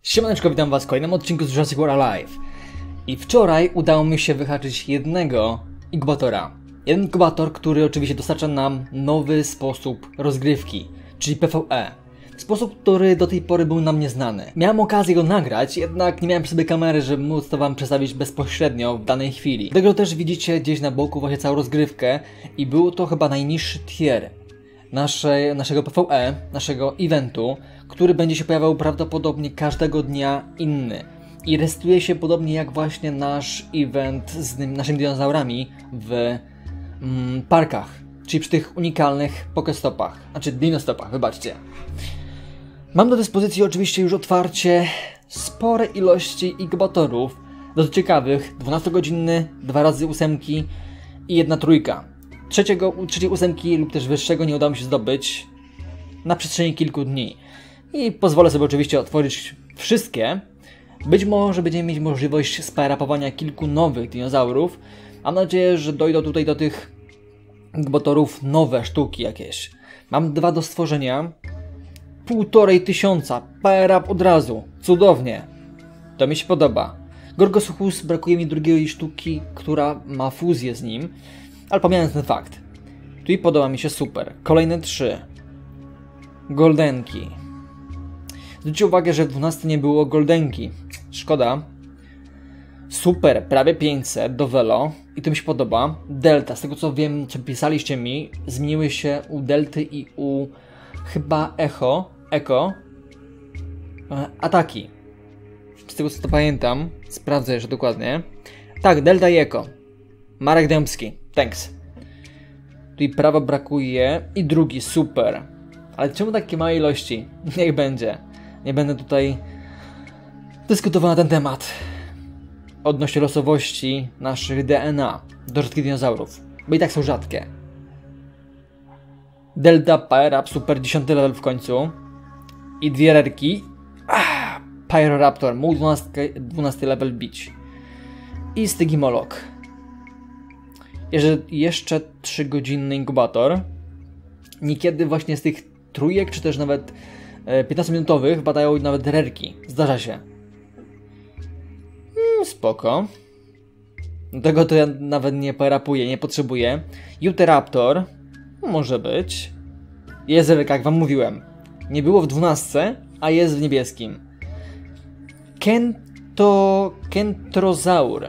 Siemaneczko, witam was w kolejnym odcinku z Jurassic World Alive. I wczoraj udało mi się wyhaczyć jednego inkubatora. Jeden inkubator, który oczywiście dostarcza nam nowy sposób rozgrywki, czyli PvE. Sposób, który do tej pory był nam nieznany. Miałem okazję go nagrać, jednak nie miałem przy sobie kamery, żeby móc to wam przedstawić bezpośrednio w danej chwili. Dlatego też widzicie gdzieś na boku właśnie całą rozgrywkę i był to chyba najniższy tier naszego PvE, naszego eventu, który będzie się pojawiał prawdopodobnie każdego dnia inny. I restuje się podobnie jak właśnie nasz event z naszymi dinozaurami w parkach, czyli przy tych unikalnych pokestopach, znaczy dinostopach, wybaczcie. Mam do dyspozycji oczywiście już otwarcie spore ilości inkubatorów, dosyć ciekawych, 12-godzinny, 2x8 i jedna trójka. Trzeciej ósemki lub też wyższego nie udało mi się zdobyć na przestrzeni kilku dni. I pozwolę sobie oczywiście otworzyć wszystkie. Być może będziemy mieć możliwość sparapowania kilku nowych dinozaurów. Mam nadzieję, że dojdą tutaj do tych inkubatorów nowe sztuki jakieś. Mam 2 do stworzenia. 1500 power up od razu. Cudownie. To mi się podoba. Gorgosuchus, brakuje mi drugiej sztuki, która ma fuzję z nim. Ale pomijając ten fakt. Tu i podoba mi się super. Kolejne 3. Goldenki. Zwróćcie uwagę, że w 12 nie było goldenki. Szkoda. Super, prawie 500 do Velo. I to mi się podoba. Delta, z tego co wiem, co pisaliście mi, zmieniły się u Delty i u chyba Eko ataki. Z tego co to pamiętam. Sprawdzę jeszcze dokładnie. Tak, Delta i Eko. Marek Dębski. Thanks. Tu i prawo brakuje. I drugi, super. Ale czemu takie małe ilości? Niech będzie. Nie będę tutaj dyskutował na ten temat. Odnośnie losowości naszych DNA do rzadkich dinozaurów. Bo i tak są rzadkie. Delta, Power Up, super, 10 level w końcu. I 2 rerki. Pyroraptor, mógł 12 level bić. I Stygimolog. Jeszcze 3-godzinny inkubator. Niekiedy właśnie z tych trójek, czy też nawet 15-minutowych padają nawet rerki. Zdarza się. Spoko. Tego to ja nawet nie perapuję, nie potrzebuję. Ute-Raptor. Może być. Jest rerka, jak wam mówiłem. Nie było w 12, a jest w niebieskim. Kentrozaur.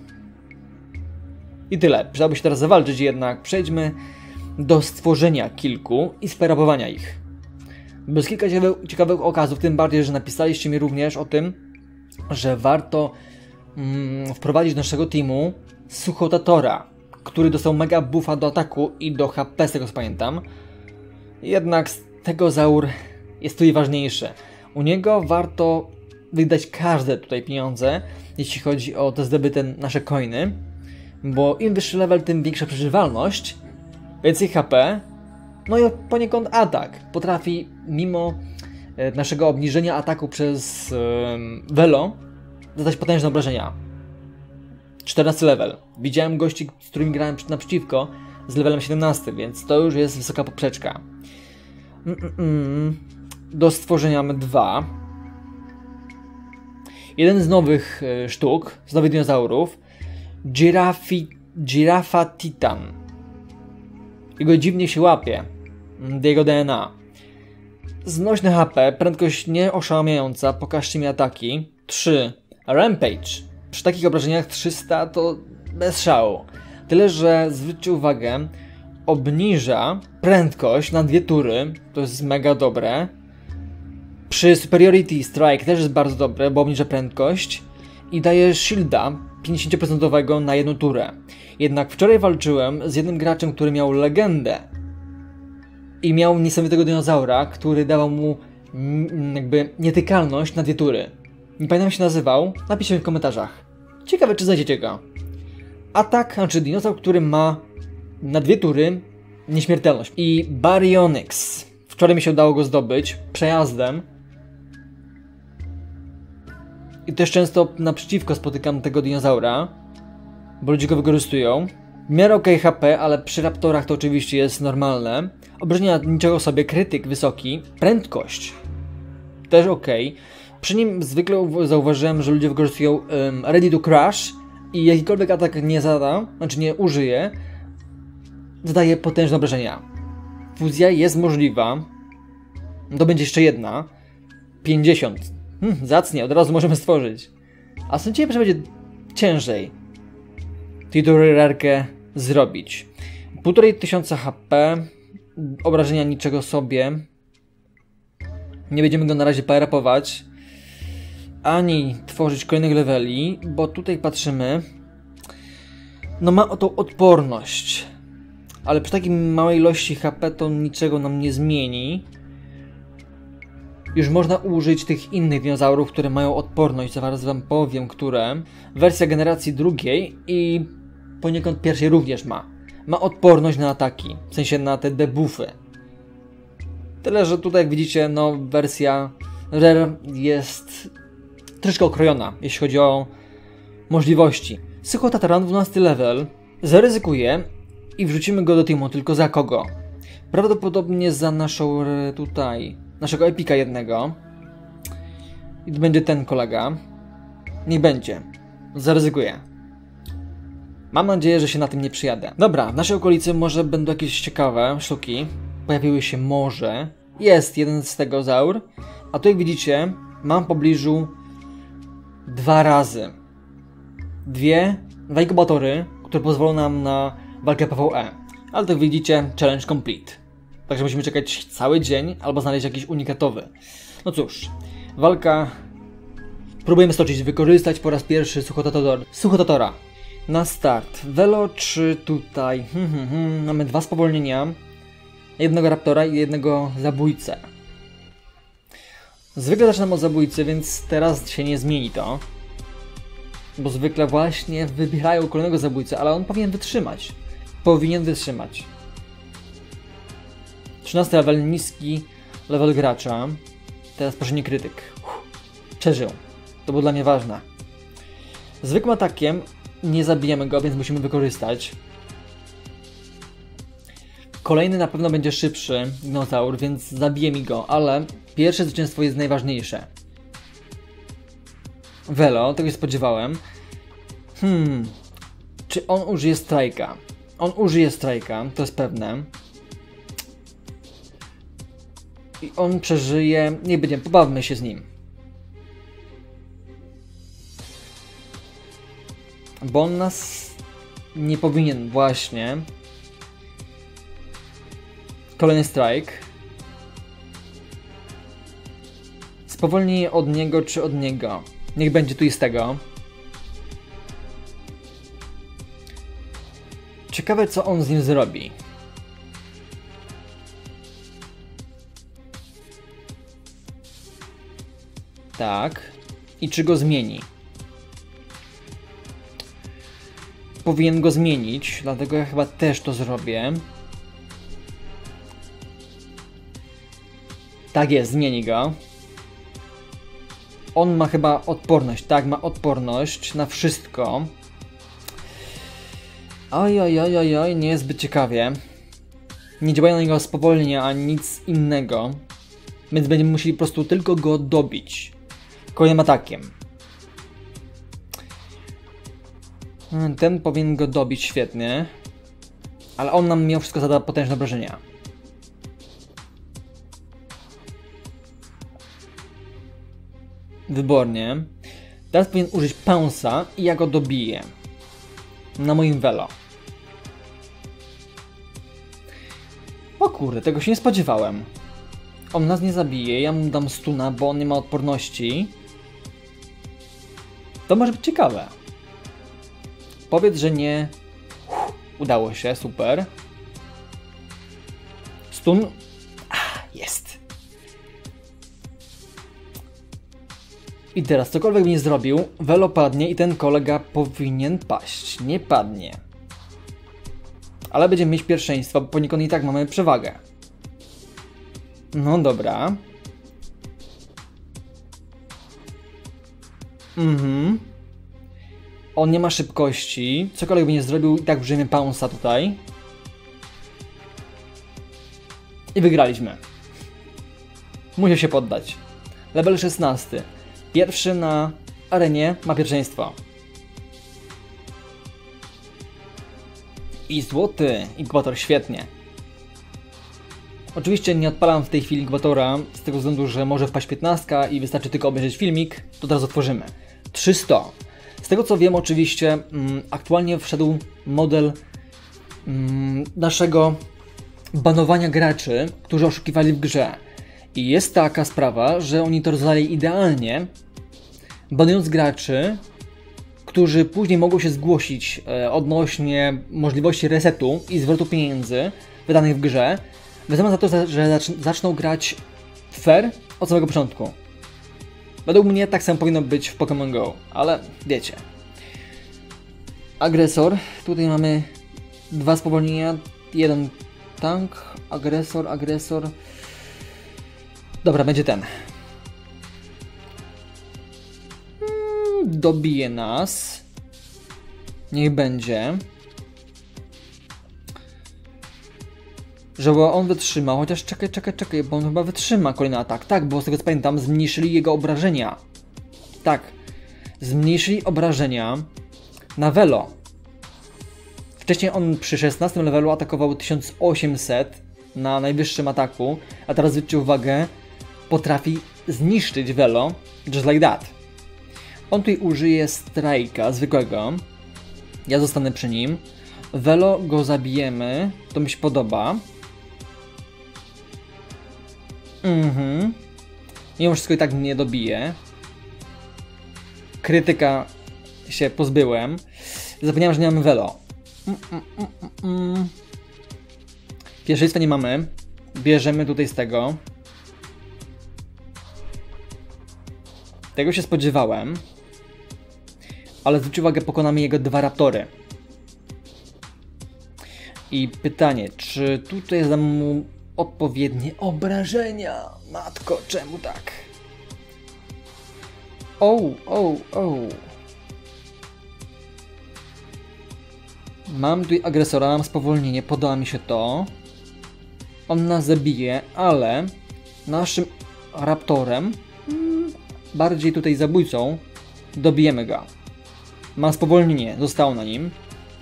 I tyle. Przydałoby się teraz zawalczyć, jednak przejdźmy do stworzenia kilku i sperapowania ich. Bez kilka ciekawych okazów, tym bardziej, że napisaliście mi również o tym, że warto wprowadzić do naszego teamu Suchotatora, który dostał mega buffa do ataku i do HP, z tego co pamiętam. Jednak Stegozaur jest tu i ważniejszy. U niego warto wydać każde tutaj pieniądze, jeśli chodzi o te zdobyte nasze coiny. Bo im wyższy level, tym większa przeżywalność, więcej HP, no i poniekąd atak. Potrafi mimo naszego obniżenia ataku przez Velo zadać potężne obrażenia. 14 level. Widziałem gości, z którymi grałem naprzeciwko z levelem 17, więc to już jest wysoka poprzeczka. Do stworzenia mamy 2. Jeden z nowych sztuk, z nowych dinozaurów. Girafa Titan. Jego dziwnie się łapie. Jego DNA. Znośne HP, prędkość nieoszałamiająca, pokażcie mi ataki. 3. Rampage. Przy takich obrażeniach 300 to bez szału. Tyle, że zwróćcie uwagę, obniża prędkość na 2 tury. To jest mega dobre. Przy Superiority Strike też jest bardzo dobre, bo obniża prędkość. I daje shielda 50% na 1 turę. Jednak wczoraj walczyłem z jednym graczem, który miał legendę. I miał niesamowitego dinozaura, który dawał mu jakby nietykalność na 2 tury. Nie pamiętam jak się nazywał, napiszcie w komentarzach. Ciekawe czy znajdziecie go. Atak, znaczy dinozaur, który ma na 2 tury nieśmiertelność. I Baryonyx. Wczoraj mi się udało go zdobyć przejazdem. I też często naprzeciwko spotykam tego dinozaura, bo ludzie go wykorzystują. W miarę ok HP, ale przy raptorach to oczywiście jest normalne. Obrażenia niczego sobie, krytyk wysoki, prędkość też ok. Przy nim zwykle zauważyłem, że ludzie wykorzystują Ready to Crash i jakikolwiek atak nie zada, znaczy nie użyje, zadaje potężne obrażenia. Fuzja jest możliwa. To będzie jeszcze jedna. 50. Zacnie, od razu możemy stworzyć. A sądziłem, że będzie ciężej tą rarkę zrobić. 1500 HP. Obrażenia niczego sobie. Nie będziemy go na razie power-upować. Ani tworzyć kolejnych leveli, bo tutaj patrzymy. No ma o tą odporność. Ale przy takiej małej ilości HP to niczego nam nie zmieni. Już można użyć tych innych dinozaurów, które mają odporność, zaraz wam powiem, które. Wersja generacji drugiej i poniekąd pierwszej również ma. Ma odporność na ataki, w sensie na te debuffy. Tyle, że tutaj jak widzicie, no wersja Rare jest troszkę okrojona, jeśli chodzi o możliwości. Sychotataran 12 level, zaryzykuję i wrzucimy go do teamu, tylko za kogo? Prawdopodobnie za naszą naszego epika jednego. I to będzie ten kolega. Niech będzie. Zaryzykuję. Mam nadzieję, że się na tym nie przyjadę. Dobra, w naszej okolicy może będą jakieś ciekawe sztuki. Pojawiły się może. Jest jeden stegozaur. A tu jak widzicie, mam w pobliżu 2 razy. Dwa inkubatory, które pozwolą nam na walkę PvE. Ale tak widzicie, challenge complete. Także musimy czekać cały dzień, albo znaleźć jakiś unikatowy. No cóż, walka. Próbujemy stoczyć, wykorzystać po raz pierwszy Suchotatora. Na start. Velo czy tutaj? Mamy 2 spowolnienia. Jednego raptora i jednego zabójcę. Zwykle zaczynam od zabójcy, więc teraz się nie zmieni to. Bo zwykle właśnie wybierają kolejnego zabójcę, ale on powinien wytrzymać. 13 level, niski level gracza. Teraz proszę nie krytyk. Przeżył. To było dla mnie ważne. Zwykłym atakiem nie zabijemy go, więc musimy wykorzystać. Kolejny na pewno będzie szybszy dinozaur, więc zabije mi go, ale pierwsze zwycięstwo jest najważniejsze. Velo, tego się spodziewałem. Czy on użyje strajka? On użyje strajka, to jest pewne. I on przeżyje... Nie będziemy, pobawmy się z nim. Bo on nas nie powinien właśnie. Kolejny strike. Spowolnienie od niego czy od niego? Niech będzie tu i z tego. Ciekawe co on z nim zrobi. Tak. I czy go zmieni? Powinien go zmienić, dlatego ja chyba też to zrobię. Tak jest, zmieni go. On ma chyba odporność, tak, ma odporność na wszystko. Oj, nie jest zbyt ciekawie. Nie działają na niego spowolnienia, ani nic innego. Więc będziemy musieli po prostu tylko go dobić. Kolejnym atakiem. Ten powinien go dobić świetnie. Ale on nam mimo wszystko zada potężne obrażenia. Wybornie. Teraz powinien użyć Pounce'a i ja go dobiję. Na moim Velo. O kurde, tego się nie spodziewałem. On nas nie zabije, ja mu dam stuna, bo on nie ma odporności. To może być ciekawe. Powiedz, że nie. Udało się, super. Stun. Jest. I teraz cokolwiek by nie zrobił, Velo padnie i ten kolega powinien paść. Nie padnie. Ale będziemy mieć pierwszeństwo, bo poniekąd i tak mamy przewagę. No dobra. On nie ma szybkości. Cokolwiek by nie zrobił, i tak użyjemy Pounce'a tutaj. I wygraliśmy. Musiał się poddać. Level 16. Pierwszy na arenie ma pierwszeństwo. I złoty inkubator, świetnie. Oczywiście nie odpalam w tej chwili inkubatora z tego względu, że może wpaść 15 i wystarczy tylko obejrzeć filmik, to teraz otworzymy. 300. Z tego co wiem oczywiście aktualnie wszedł model naszego banowania graczy, którzy oszukiwali w grze. I jest taka sprawa, że oni to rozwiązali idealnie, banując graczy, którzy później mogą się zgłosić odnośnie możliwości resetu i zwrotu pieniędzy wydanych w grze, w zamian za to, że zaczną grać fair od samego początku. Według mnie tak samo powinno być w Pokémon Go, ale wiecie. Agresor, tutaj mamy 2 spowolnienia, 1 tank, agresor. Dobra, będzie ten. Dobije nas. Niech będzie. Żeby on wytrzymał, chociaż czekaj, bo on chyba wytrzyma kolejny atak. Tak, bo z tego co pamiętam, zmniejszyli jego obrażenia. Tak, zmniejszyli obrażenia na Velo. Wcześniej on przy 16 levelu atakował 1800 na najwyższym ataku, a teraz zwróćcie uwagę, potrafi zniszczyć Velo, just like that. On tutaj użyje strajka zwykłego. Ja zostanę przy nim. Velo go zabijemy. To mi się podoba. Mimo wszystko i tak mnie dobije. Krytyka się pozbyłem. Zapomniałem, że nie mamy Velo. Pierwszeństwa nie mamy. Bierzemy tutaj z tego. Tego się spodziewałem. Ale zwróć uwagę, pokonamy jego 2 raptory. I pytanie, czy tutaj dam mu odpowiednie obrażenia? Matko, czemu tak? Mam tutaj agresora, mam spowolnienie, podoba mi się to. On nas zabije, ale naszym raptorem, bardziej tutaj zabójcą, dobijemy go. Mam spowolnienie, zostało na nim.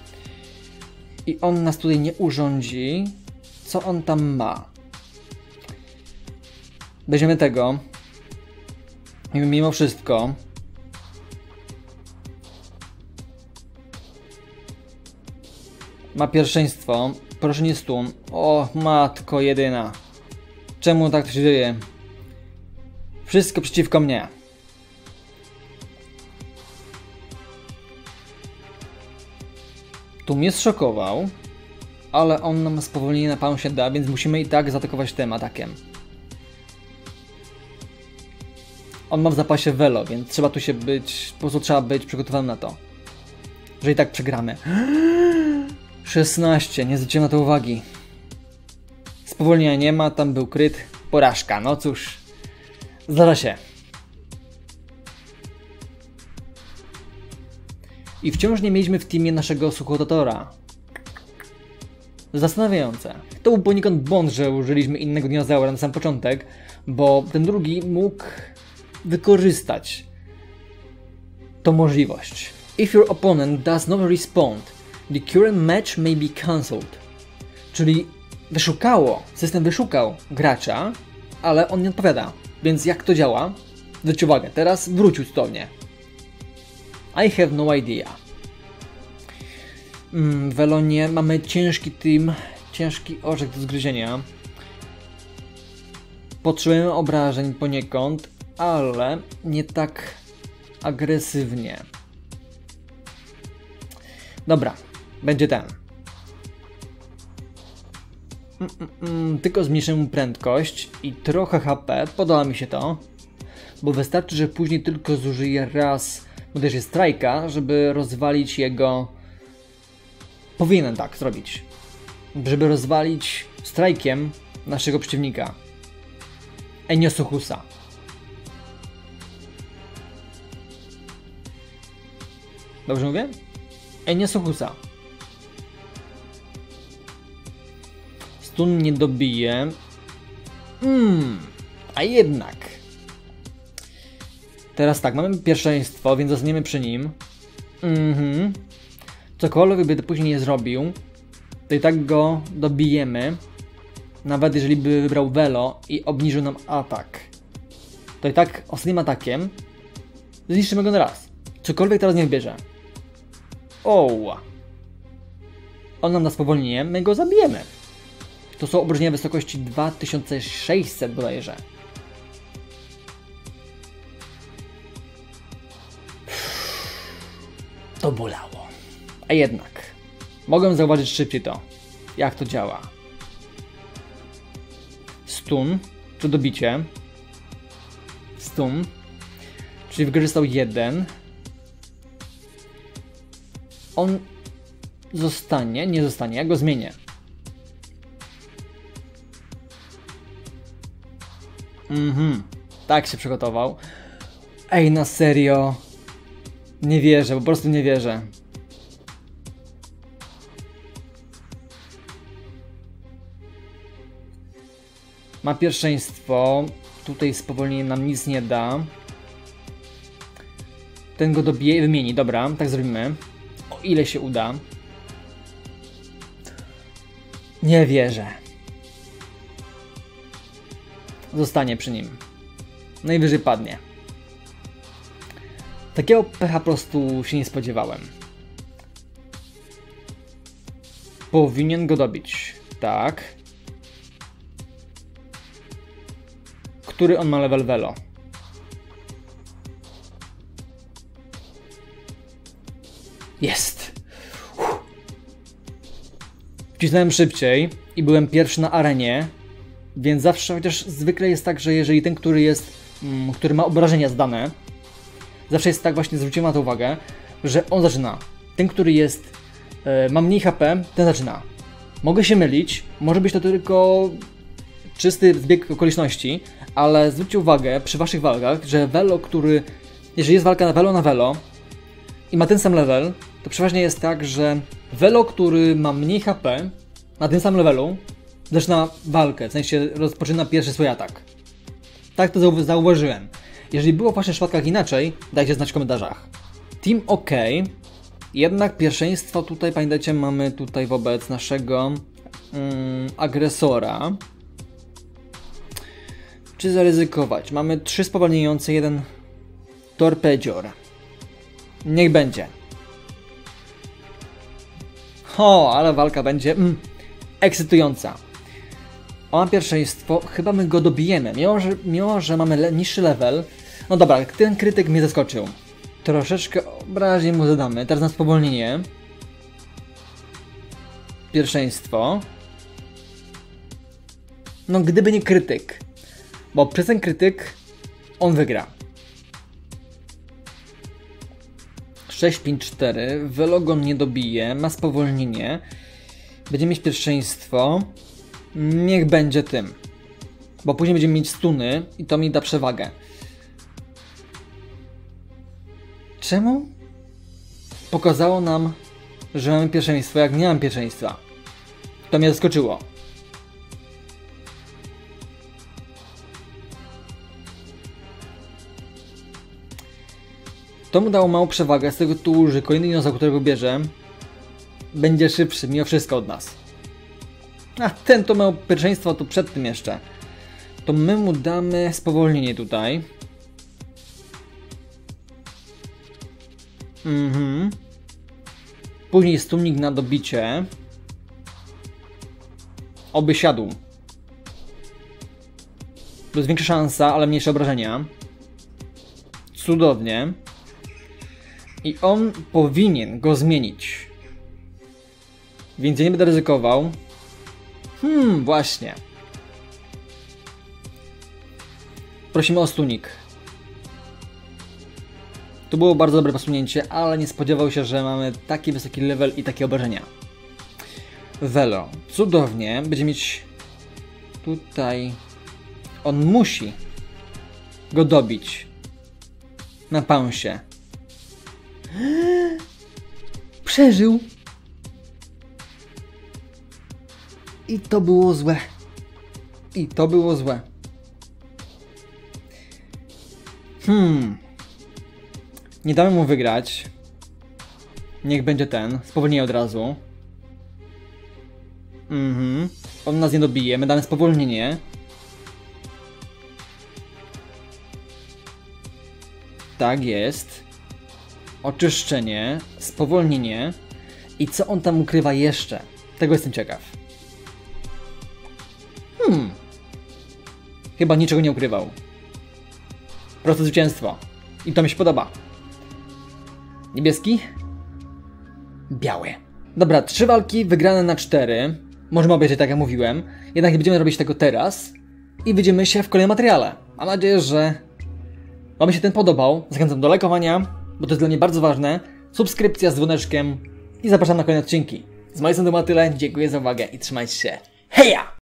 I on nas tutaj nie urządzi. Co on tam ma? Weźmiemy tego. Mimo wszystko. Ma pierwszeństwo. Proszę nie stun. O, matko jedyna. Czemu tak to się dzieje? Wszystko przeciwko mnie. Tu mnie zszokował, ale on nam spowolnienie na pałę się da, więc musimy i tak zaatakować tym atakiem. On ma w zapasie Velo, więc trzeba tu się być, po prostu trzeba być przygotowanym na to, że i tak przegramy. 16, nie zwróciłem na to uwagi. Spowolnienia nie ma, tam był kryt, porażka, no cóż, zdarza się. I wciąż nie mieliśmy w teamie naszego suchotatora. Zastanawiające. To był poniekąd błąd, że użyliśmy innego dinozaura na sam początek, bo ten drugi mógł wykorzystać tą możliwość. If your opponent does not respond, the current match may be cancelled. Czyli system wyszukał gracza, ale on nie odpowiada. Więc jak to działa? Zwróćcie uwagę, teraz wrócił cudownie. I have no idea. W Elonie mamy ciężki team, ciężki orzech do zgryzienia. Potrzebujemy obrażeń poniekąd, ale nie tak agresywnie. Dobra, będzie ten. Tylko zmniejszymy mu prędkość i trochę HP, podoba mi się to. Bo wystarczy, że później tylko zużyję raz uderzy strajka, żeby rozwalić jego... Powinienem tak zrobić. Żeby rozwalić strajkiem naszego przeciwnika. Eniosuchusa. Dobrze mówię? Eniosuchusa. Stun nie dobije. A jednak. Teraz tak, mamy pierwszeństwo, więc zostaniemy przy nim. Cokolwiek by to później nie zrobił, to i tak go dobijemy. Nawet jeżeli by wybrał Velo i obniżył nam atak, to i tak ostatnim atakiem zniszczymy go na raz. Cokolwiek teraz niech bierze. On nam da spowolnienie, my go zabijemy. To są obrażenia wysokości 2600 bodajże. To bolało. A jednak mogłem zauważyć szybciej to, jak to działa. Stun, to dobicie. Stun, czyli wykorzystał 1. On zostanie, nie zostanie, ja go zmienię. Tak się przygotował. Ej, na serio? Nie wierzę, po prostu nie wierzę. Ma pierwszeństwo. Tutaj spowolnienie nam nic nie da. Ten go dobije i wymieni. Dobra, tak zrobimy. O ile się uda. Nie wierzę. Zostanie przy nim. Najwyżej padnie. Takiego pecha po prostu się nie spodziewałem. Powinien go dobić. Tak. Który on ma level Velo? Jest! Wcisnąłem szybciej i byłem pierwszy na arenie, więc zawsze, chociaż zwykle jest tak, że jeżeli ten, który ma obrażenia zdane, zawsze jest tak, właśnie zwróciłem na to uwagę, że on zaczyna. Ten, który ma mniej HP, ten zaczyna. Mogę się mylić, może być to tylko czysty zbieg okoliczności, ale zwróćcie uwagę przy waszych walkach, że Velo, jeżeli jest walka na Velo i ma ten sam level, to przeważnie jest tak, że Velo, który ma mniej HP, na tym samym levelu, zaczyna walkę, w sensie rozpoczyna pierwszy swój atak. Tak to zauważyłem. Jeżeli było w waszych przypadkach inaczej, dajcie znać w komentarzach. Team OK. Jednak pierwszeństwo tutaj, pamiętajcie, mamy tutaj wobec naszego agresora. Czy zaryzykować? Mamy 3 spowalniające, 1 torpedzior. Niech będzie. Ale walka będzie ekscytująca. On ma pierwszeństwo, chyba my go dobijemy. Mimo, że mamy niższy level. No dobra, ten krytyk mnie zaskoczył. Troszeczkę obraźnie mu zadamy. Teraz na spowolnienie. Pierwszeństwo. No gdyby nie krytyk. Bo przez ten krytyk on wygra. 654. Velogon nie dobije. Ma spowolnienie. Będzie mieć pierwszeństwo. Niech będzie tym. Bo później będziemy mieć stuny i to mi da przewagę. Czemu? Pokazało nam, że mamy pierwszeństwo, jak nie mam pierwszeństwa. To mnie zaskoczyło. To mu dało małą przewagę z tego tytułu, że kolejny dinozaur, którego bierze, będzie szybszy mimo wszystko od nas. A ten to miał pierwszeństwo, to przed tym jeszcze. To my mu damy spowolnienie tutaj. Później stunnik na dobicie. Oby siadł. To jest większa szansa, ale mniejsze obrażenia. Cudownie. I on powinien go zmienić. Więc ja nie będę ryzykował. Właśnie. Prosimy o stunik. To było bardzo dobre posunięcie, ale nie spodziewał się, że mamy taki wysoki level i takie obrażenia. Velo. Cudownie. Będzie mieć tutaj... On musi go dobić. Na pausie. Przeżył. I to było złe. I to było złe. Nie damy mu wygrać. Niech będzie ten. Spowolnienie od razu. On nas nie dobije. My damy spowolnienie. Tak jest. Oczyszczenie. Spowolnienie. I co on tam ukrywa jeszcze? Tego jestem ciekaw. Chyba niczego nie ukrywał. Proste zwycięstwo. I to mi się podoba. Niebieski? Biały. Dobra, 3 walki wygrane na 4. Możemy obejrzeć, tak jak mówiłem. Jednak nie będziemy robić tego teraz. I widzimy się w kolejnym materiale. Mam nadzieję, że wam się ten podobał. Zachęcam do lajkowania, bo to jest dla mnie bardzo ważne. Subskrypcja z dzwoneczkiem. I zapraszam na kolejne odcinki. Z mojej strony to tyle. Dziękuję za uwagę i trzymajcie się. Heja!